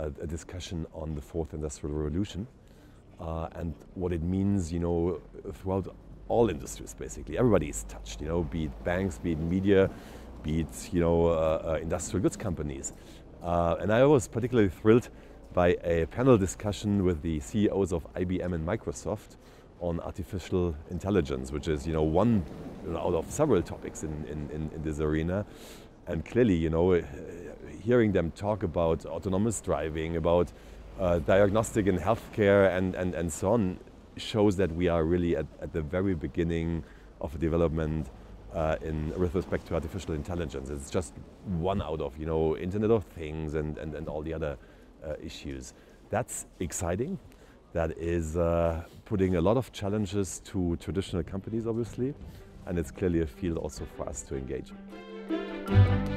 a discussion on the fourth industrial revolution and what it means, throughout all industries. Basically, everybody is touched. Be it banks, be it media, be it industrial goods companies. And I was particularly thrilled by a panel discussion with the CEOs of IBM and Microsoft on artificial intelligence, which is one out of several topics in this arena. And clearly, hearing them talk about autonomous driving, about diagnostic in healthcare and so on, shows that we are really at the very beginning of a development with respect to artificial intelligence. It's just one out of Internet of Things and all the other issues. That's exciting. That is putting a lot of challenges to traditional companies, obviously, and it's clearly a field also for us to engage in.